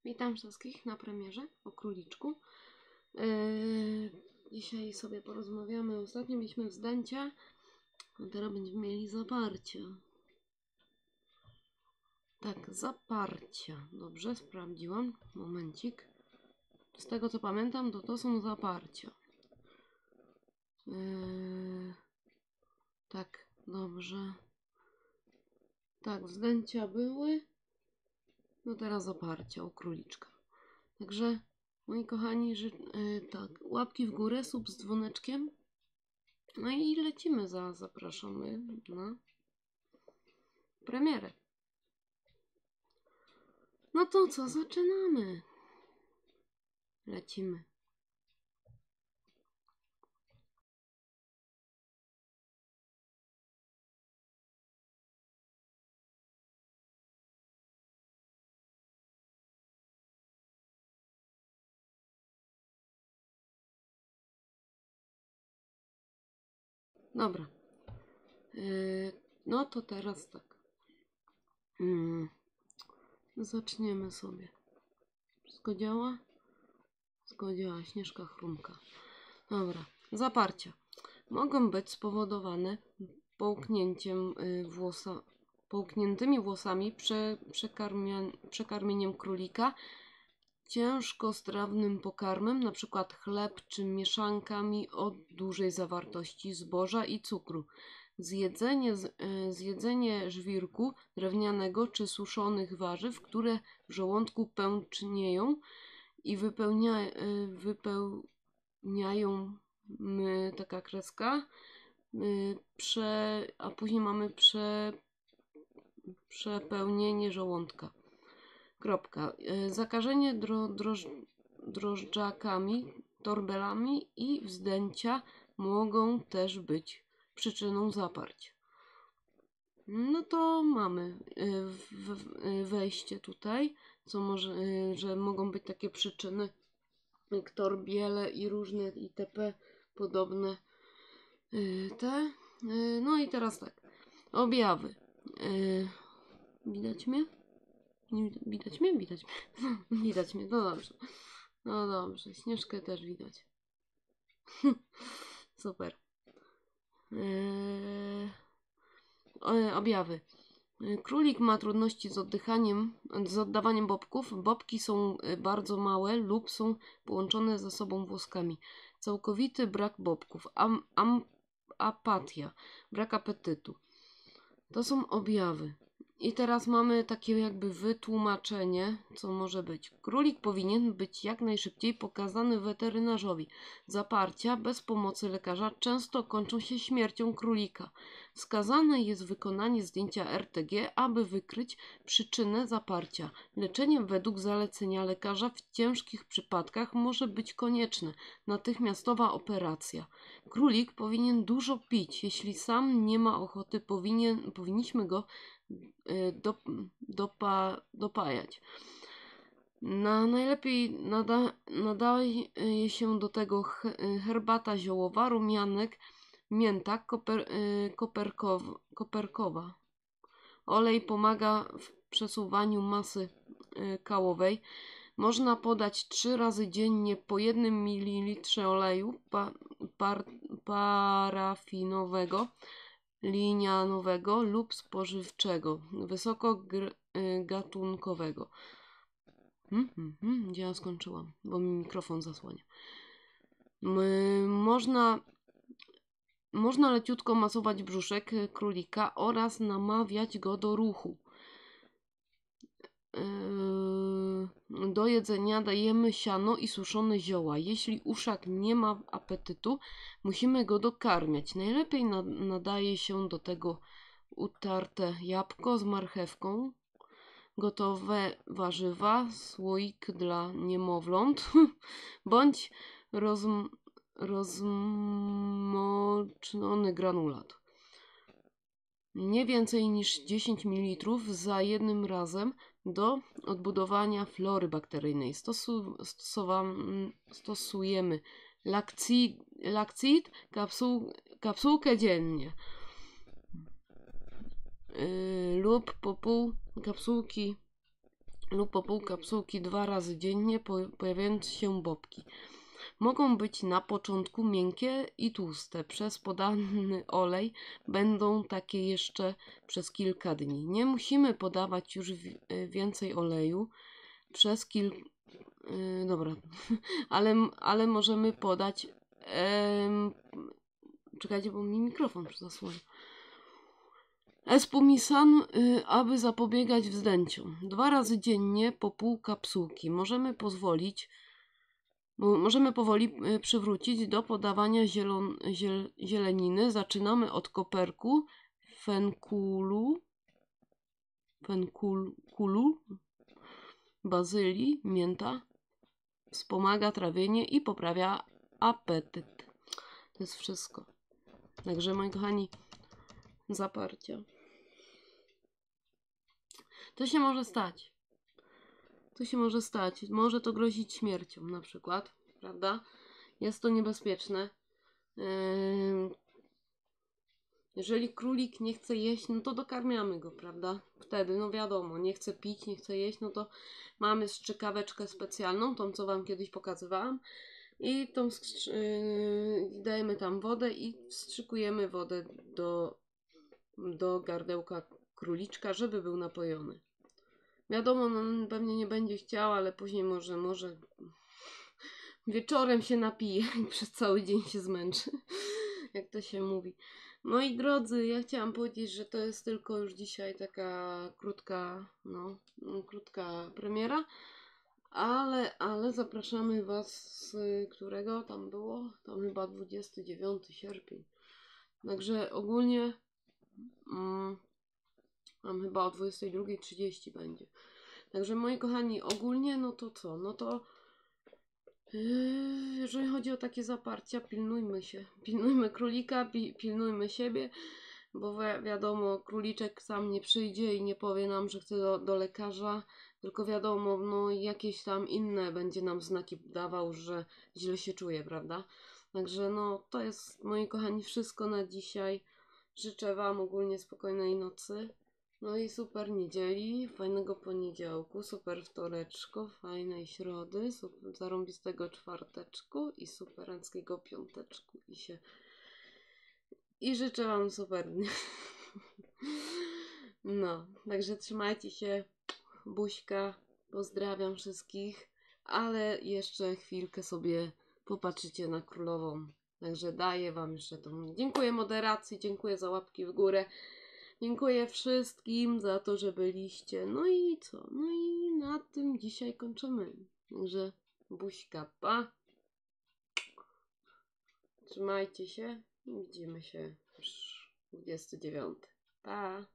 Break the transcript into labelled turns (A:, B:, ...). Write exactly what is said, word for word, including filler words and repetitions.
A: Witam wszystkich na premierze o króliczku. Yy, dzisiaj sobie porozmawiamy. Ostatnio mieliśmy wzdęcia, a teraz będziemy mieli zaparcia. Tak, zaparcia. Dobrze, sprawdziłam. Momencik. Z tego co pamiętam, to to są zaparcia. Yy, tak, dobrze. Tak, wzdęcia były. No teraz zaparcia u króliczka. Także, moi kochani, że, yy, tak, łapki w górę, sub z dzwoneczkiem. No i lecimy, za, zapraszamy na premierę. No to co, zaczynamy. Lecimy. Dobra. Yy, no to teraz tak. Yy, zaczniemy sobie. Wszystko działa? Wszystko działa. Śnieżka chrumka. Dobra. Zaparcia. Mogą być spowodowane połknięciem yy, włosa, połkniętymi włosami, prze, przekarmieniem królika, ciężkostrawnym pokarmem, np. chleb czy mieszankami o dużej zawartości zboża i cukru. Zjedzenie, zjedzenie żwirku drewnianego czy suszonych warzyw, które w żołądku pęcznieją i wypełnia, wypełniają my, taka kreska, prze, a później mamy prze, przepełnienie żołądka. Kropka. Zakażenie dro, droż, drożdżakami, torbelami i wzdęcia mogą też być przyczyną zaparć. No to mamy wejście tutaj, co może, że mogą być takie przyczyny jak torbiele i różne itp. Podobne te. No i teraz tak. Objawy. Widać mnie? Nie widać mnie? Widać mnie. Widać mnie, no dobrze. No dobrze, Śnieżkę też widać. Super. Eee, objawy. Królik ma trudności z oddychaniem, z oddawaniem bobków. Bobki są bardzo małe lub są połączone ze sobą włoskami. Całkowity brak bobków. Am, am, apatia. Brak apetytu. To są objawy. I teraz mamy takie jakby wytłumaczenie, co może być. Królik powinien być jak najszybciej pokazany weterynarzowi. Zaparcia bez pomocy lekarza często kończą się śmiercią królika. Wskazane jest wykonanie zdjęcia R T G, aby wykryć przyczynę zaparcia. Leczenie według zalecenia lekarza w ciężkich przypadkach może być konieczne. Natychmiastowa operacja. Królik powinien dużo pić. Jeśli sam nie ma ochoty, powinien, powinniśmy go Do, dopa, dopajać. Na, najlepiej nada, nadaje się do tego herbata ziołowa, rumianek, mięta, koper, koperkow, koperkowa. Olej pomaga w przesuwaniu masy kałowej. Można podać trzy razy dziennie po jednym mililitrze oleju pa, par, parafinowego, linianowego lub spożywczego, wysokogatunkowego. Hmm, hmm, hmm, gdzie ja skończyłam, bo mi mikrofon zasłania. Można, można leciutko masować brzuszek królika oraz namawiać go do ruchu. Do jedzenia dajemy siano i suszone zioła. Jeśli uszak nie ma apetytu, musimy go dokarmiać. Najlepiej nadaje się do tego utarte jabłko z marchewką, gotowe warzywa, słoik dla niemowląt bądź rozm rozmoczony granulat. Nie więcej niż dziesięć mililitrów za jednym razem do odbudowania flory bakteryjnej. Stosu, stosujemy lakcid, lakcid kapsuł, kapsułkę dziennie yy, lub po pół kapsułki lub po pół kapsułki dwa razy dziennie, pojawiając się bobki. Mogą być na początku miękkie i tłuste. Przez podany olej będą takie jeszcze przez kilka dni. Nie musimy podawać już więcej oleju przez kilka... Yy, dobra, ale, ale możemy podać... Yy, czekajcie, bo mi mikrofon zasłania. Espumisan, yy, aby zapobiegać wzdęciom. Dwa razy dziennie po pół kapsułki. Możemy pozwolić Możemy powoli przywrócić do podawania zielon, ziel, zieleniny. Zaczynamy od koperku, fenkulu, fenkulu, bazylii, mięta. Wspomaga trawienie i poprawia apetyt. To jest wszystko. Także, moi kochani, zaparcia. To się może stać. To się może stać. Może to grozić śmiercią na przykład, prawda? Jest to niebezpieczne. Yy... Jeżeli królik nie chce jeść, no to dokarmiamy go, prawda? Wtedy, no wiadomo, nie chce pić, nie chce jeść, no to mamy strzykaweczkę specjalną, tą co wam kiedyś pokazywałam. I tą yy... dajemy tam wodę i wstrzykujemy wodę do, do gardełka króliczka, żeby był napojony. Wiadomo, no pewnie nie będzie chciał, ale później może, może wieczorem się napije i przez cały dzień się zmęczy, jak to się mówi. Moi drodzy, ja chciałam powiedzieć, że to jest tylko już dzisiaj taka krótka, no, krótka premiera, ale, ale zapraszamy was, którego tam było? Tam chyba dwudziestego dziewiątego sierpnia. Także ogólnie mm, mam chyba o dwudziestej drugiej trzydzieści będzie. Także moi kochani, ogólnie no to co? No to yy, jeżeli chodzi o takie zaparcia, pilnujmy się. Pilnujmy królika, pi pilnujmy siebie, bo wi wiadomo, króliczek sam nie przyjdzie i nie powie nam, że chce do, do lekarza, tylko wiadomo, no jakieś tam inne będzie nam znaki dawał, że źle się czuje, prawda? Także no to jest, moi kochani, wszystko na dzisiaj. Życzę wam ogólnie spokojnej nocy. No i super niedzieli, fajnego poniedziałku, super wtoreczko, fajnej środy, super zarąbistego czwarteczku i superanckiego piąteczku. I się... I życzę wam super dnia. No, także trzymajcie się, buźka, pozdrawiam wszystkich, ale jeszcze chwilkę sobie popatrzycie na królową. Także daję wam jeszcze tą... Dziękuję moderacji, dziękuję za łapki w górę. Dziękuję wszystkim za to, że byliście. No i co? No i na tym dzisiaj kończymy. Także buźka, pa. Trzymajcie się. Widzimy się już dwudziestego dziewiątego. Pa.